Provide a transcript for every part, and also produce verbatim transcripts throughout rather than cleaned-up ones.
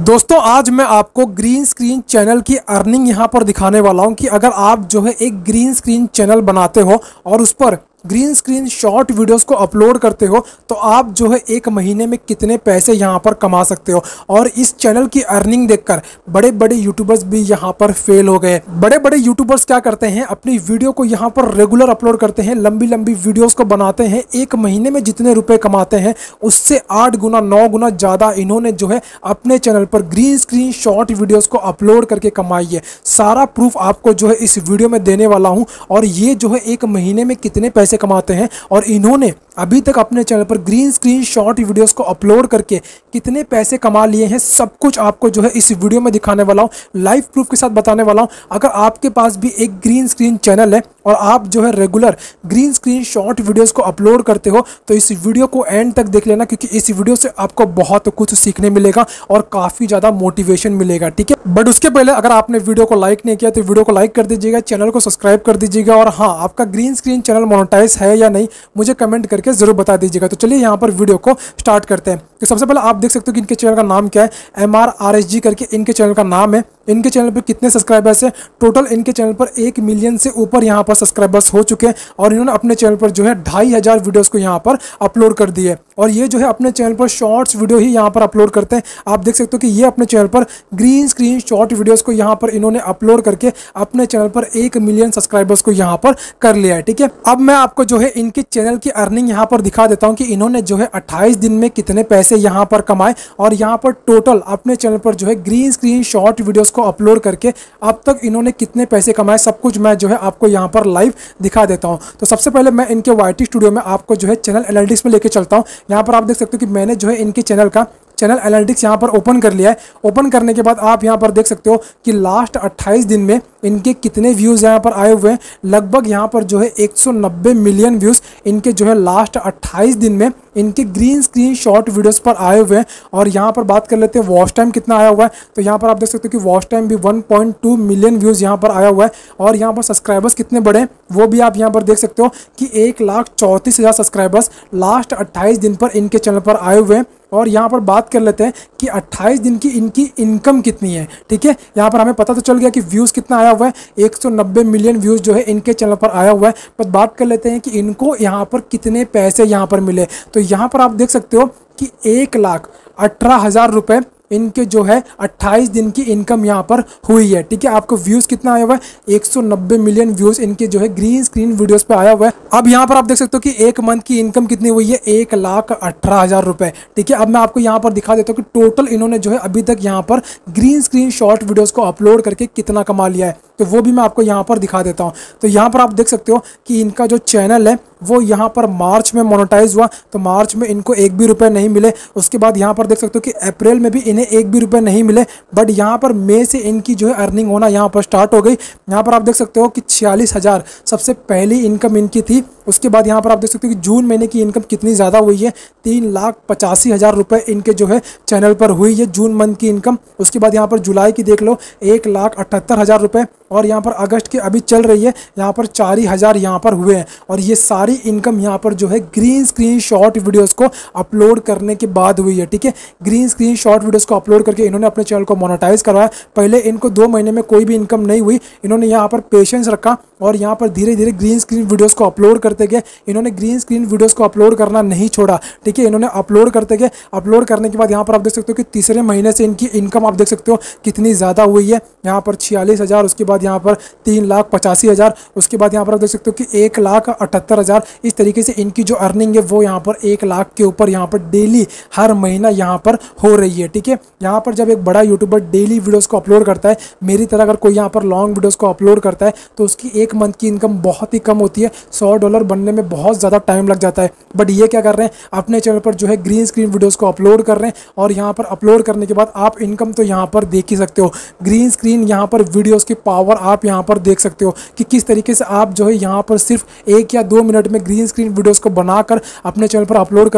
दोस्तों आज मैं आपको ग्रीन स्क्रीन चैनल की अर्निंग यहाँ पर दिखाने वाला हूँ कि अगर आप जो है एक ग्रीन स्क्रीन चैनल बनाते हो और उस पर ग्रीन स्क्रीन शॉर्ट वीडियोस को अपलोड करते हो तो आप जो है एक महीने में कितने पैसे यहाँ पर कमा सकते हो। और इस चैनल की अर्निंग देखकर बड़े बड़े यूट्यूबर्स भी यहाँ पर फेल हो गए। बड़े बड़े यूट्यूबर्स क्या करते हैं, अपनी वीडियो को यहाँ पर रेगुलर अपलोड करते हैं, लंबी लंबी वीडियोस को बनाते हैं, एक महीने में जितने रुपए कमाते हैं उससे आठ गुना नौ गुना ज़्यादा इन्होंने जो है अपने चैनल पर ग्रीन स्क्रीन शॉर्ट वीडियोज़ को अपलोड करके कमाई है। सारा प्रूफ आपको जो है इस वीडियो में देने वाला हूँ और ये जो है एक महीने में कितने पैसे कमाते हैं और इन्होंने अभी तक अपने चैनल पर ग्रीन स्क्रीन शॉर्ट वीडियोस को अपलोड करके कितने पैसे कमा लिए हैं, सब कुछ आपको जो है इस वीडियो में दिखाने वाला हूं, लाइव प्रूफ के साथ बताने वाला हूं। अगर आपके पास भी एक ग्रीन स्क्रीन चैनल है और आप जो है regular green screen short videos को अपलोड करते हो तो इस वीडियो को एंड तक देख लेना, क्योंकि इस वीडियो से आपको बहुत कुछ सीखने मिलेगा और काफ़ी ज़्यादा मोटिवेशन मिलेगा। ठीक है, बट उसके पहले अगर आपने वीडियो को लाइक नहीं किया तो वीडियो को लाइक कर दीजिएगा, चैनल को सब्सक्राइब कर दीजिएगा और हाँ, आपका ग्रीन स्क्रीन चैनल मोनेटाइज है या नहीं मुझे कमेंट करके जरूर बता दीजिएगा। तो चलिए यहाँ पर वीडियो को स्टार्ट करते हैं। तो सबसे पहले आप देख सकते हो कि इनके चैनल का नाम क्या है, M R R S G करके इनके चैनल का नाम है। इनके चैनल पर कितने सब्सक्राइबर्स है, टोटल इनके चैनल पर एक मिलियन से ऊपर यहाँ पर सब्सक्राइबर्स हो चुके हैं और इन्होंने अपने चैनल पर जो है ढाई हजार वीडियोस को यहाँ पर अपलोड कर दिए और ये जो है अपने चैनल पर शॉर्ट्स वीडियो ही यहाँ पर अपलोड करते हैं। आप देख सकते हो कि ये अपने चैनल पर ग्रीन स्क्रीन शॉर्ट वीडियोस को यहाँ पर इन्होंने अपलोड करके अपने चैनल पर एक मिलियन सब्सक्राइबर्स को यहाँ पर कर लिया है। ठीक है, अब मैं आपको जो है इनके चैनल की अर्निंग यहाँ पर दिखा देता हूँ कि इन्होंने जो है अट्ठाईस दिन में कितने पैसे यहाँ पर कमाए और यहाँ पर टोटल अपने चैनल पर जो है ग्रीन स्क्रीन शॉर्ट वीडियोस को अपलोड करके अब तक इन्होंने कितने पैसे कमाए, सब कुछ मैं जो है आपको यहाँ पर लाइव दिखा देता हूँ। तो सबसे पहले मैं इनके वाई टी स्टूडियो में आपको जो है चैनल एनालिटिक्स में लेके चलता हूँ। यहाँ पर आप देख सकते हो कि मैंने जो है इनके चैनल का चैनल एनालिटिक्स यहाँ पर ओपन कर लिया है। ओपन करने के बाद आप यहाँ पर देख सकते हो कि लास्ट अट्ठाईस दिन में इनके कितने व्यूज़ यहाँ पर आए हुए हैं। लगभग यहाँ पर जो है एक सौ नब्बे मिलियन व्यूज़ इनके जो है लास्ट अट्ठाईस दिन में इनके ग्रीन स्क्रीन शॉर्ट वीडियोस पर आए हुए हैं। और यहाँ पर बात कर लेते हैं वॉच टाइम कितना आया हुआ है, तो यहाँ पर आप देख सकते हो कि वॉच टाइम भी one point two million views यहाँ पर आया हुआ है। और यहाँ पर सब्सक्राइबर्स कितने बड़े हैं वो भी आप यहाँ पर देख सकते हो कि एक लाख चौंतीस हज़ार सब्सक्राइबर्स लास्ट अट्ठाईस दिन पर इनके चैनल पर आए हुए हैं। और यहाँ पर बात कर लेते हैं कि अट्ठाईस दिन की इनकी इनकम कितनी है। ठीक है, यहाँ पर हमें पता तो चल गया कि व्यूज़ कितना आया हुआ है, एक सौ नब्बे मिलियन व्यूज़ जो है इनके चैनल पर आया हुआ है। पर बात कर लेते हैं कि इनको यहाँ पर कितने पैसे यहाँ पर मिले। तो यहाँ पर आप देख सकते हो कि एक लाख अठारह हज़ार रुपये इनके जो है अट्ठाईस दिन की इनकम यहाँ पर हुई है। ठीक है, आपको व्यूज़ कितना आया हुआ है, एक सौ नब्बे मिलियन व्यूज़ इनके जो है ग्रीन स्क्रीन वीडियोस पे आया हुआ है। अब यहाँ पर आप देख सकते हो कि एक मंथ की इनकम कितनी हुई है, एक लाख अठारह हज़ार रुपये। ठीक है, अब मैं आपको यहाँ पर दिखा देता हूँ कि टोटल इन्होंने जो है अभी तक यहाँ पर ग्रीन स्क्रीन शॉर्ट वीडियोज़ को अपलोड करके कितना कमा लिया है, तो वो भी मैं आपको यहाँ पर दिखा देता हूँ। तो यहाँ पर आप देख सकते हो कि इनका जो चैनल है वो यहाँ पर मार्च में मोनेटाइज हुआ, तो मार्च में इनको एक भी रुपए नहीं मिले। उसके बाद यहाँ पर देख सकते हो कि अप्रैल में भी इन्हें एक भी रुपए नहीं मिले, बट यहाँ पर मई से इनकी जो है अर्निंग होना यहाँ पर स्टार्ट हो गई। यहाँ पर आप देख सकते हो कि छियालीस हज़ार सबसे पहली इनकम इनकी थी। उसके बाद यहाँ पर आप देख सकते हो कि जून महीने की इनकम कितनी ज़्यादा हुई है, तीन लाख पचासी हज़ार रुपये इनके जो है चैनल पर हुई है जून मंथ की इनकम। उसके बाद यहाँ पर जुलाई की देख लो, एक लाख अठहत्तर हज़ार रुपये और यहाँ पर अगस्त की अभी चल रही है, यहाँ पर चार हज़ार यहाँ पर हुए हैं। और ये सारी इनकम यहाँ पर जो है ग्रीन स्क्रीन शॉर्ट वीडियोस को अपलोड करने के बाद हुई है। ठीक है, ग्रीन स्क्रीन शॉर्ट वीडियोस को अपलोड करके इन्होंने अपने चैनल को मोनेटाइज करवाया। पहले इनको दो महीने में कोई भी इनकम नहीं हुई, इन्होंने यहाँ पर पेशेंस रखा और यहाँ पर धीरे धीरे ग्रीन स्क्रीन वीडियोस को अपलोड करते गए। इन्होंने ग्रीन स्क्रीन वीडियोस को अपलोड करना नहीं छोड़ा। ठीक है, इन्होंने अपलोड करते गए। अपलोड करने के बाद यहाँ पर आप देख सकते हो कि तीसरे महीने से इनकी इनकम आप देख सकते हो कितनी ज़्यादा हुई है। यहाँ पर छियालीस हज़ार, उसके बाद यहाँ पर तीन लाख पचासी हज़ार, उसके बाद यहाँ पर आप देख सकते हो कि एक लाख अठहत्तर हज़ार। इस तरीके से इनकी जो अर्निंग है वो यहाँ पर एक लाख के ऊपर यहाँ पर डेली हर महीना यहाँ पर हो रही है। ठीक है, यहाँ पर जब एक बड़ा यूट्यूबर डेली वीडियोस को अपलोड करता है, मेरी तरह अगर कोई यहाँ पर लॉन्ग वीडियोस को अपलोड करता है तो उसकी एक मंथ की इनकम बहुत ही कम होती है, सौ डॉलर बनने में बहुत ज़्यादा टाइम लग जाता है। बट ये क्या कर रहे हैं, अपने चैनल पर जो है ग्रीन स्क्रीन वीडियोस को अपलोड कर रहे हैं और यहाँ पर अपलोड करने के बाद आप इनकम तो यहाँ पर देख ही सकते हो। ग्रीन स्क्रीन यहाँ पर वीडियोस की पावर आप यहाँ पर देख सकते हो कि किस तरीके से आप जो है यहाँ पर सिर्फ एक या दो मिनट में ग्रीन स्क्रीन वीडियोस को बनाकर अपने चैनल पर अपलोड करके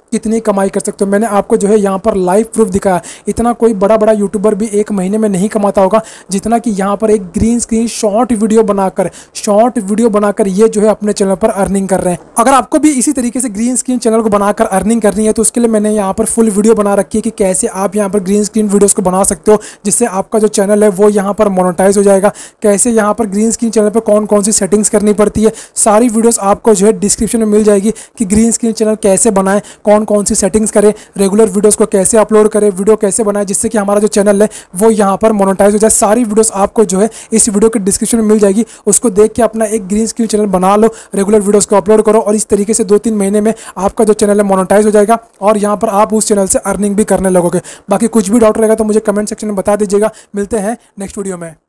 कितनी कमाई कर सकते हो। मैंने आपको जो है यहाँ पर लाइव प्रूफ दिखाया। इतना कोई बड़ा बड़ा यूट्यूबर भी एक महीने में नहीं कमाता होगा जितना कि यहाँ पर एक ग्रीन स्क्रीन शॉर्ट वीडियो बनाकर शॉर्ट वीडियो बनाकर ये जो है अपने चैनल पर अर्निंग कर रहे हैं। अगर आपको भी इसी तरीके से ग्रीन स्क्रीन चैनल को बनाकर अर्निंग करनी है तो उसके लिए मैंने यहाँ पर फुल वीडियो बना रखी है कि कैसे आप यहाँ पर ग्रीन स्क्रीन वीडियोस को बना सकते हो जिससे आपका जो चैनल है वो यहाँ पर मोनेटाइज हो जाएगा। कैसे यहाँ पर ग्रीन स्क्रीन चैनल पर कौन कौन सी सेटिंग्स करनी पड़ती है, सारी वीडियोस आपको जो है डिस्क्रिप्शन में मिल जाएगी कि ग्रीन स्क्रीन चैनल कैसे बनाएं, कौन कौन सी सेटिंग्स करें, रेगुलर वीडियोस को कैसे अपलोड करें, वीडियो कैसे बनाएं जिससे कि हमारा जो चैनल है वो यहाँ पर मोनेटाइज हो जाए। सारी वीडियोस आपको जो है इस वीडियो के डिस्क्रिप्शन में मिल जाएगी। उसको देख के अपना एक ग्रीन स्क्रीन चैनल बना लो, रेगुलर वीडियोस को अपलोड करो और इस तरीके से दो तीन महीने में आपका जो चैनल है मोनेटाइज हो जाएगा और यहाँ पर आप उस चैनल से अर्निंग भी करने लगोगे। बाकी कुछ भी डाउट रहेगा तो मुझे कमेंट सेक्शन में बता दीजिएगा। मिलते हैं नेक्स्ट वीडियो में।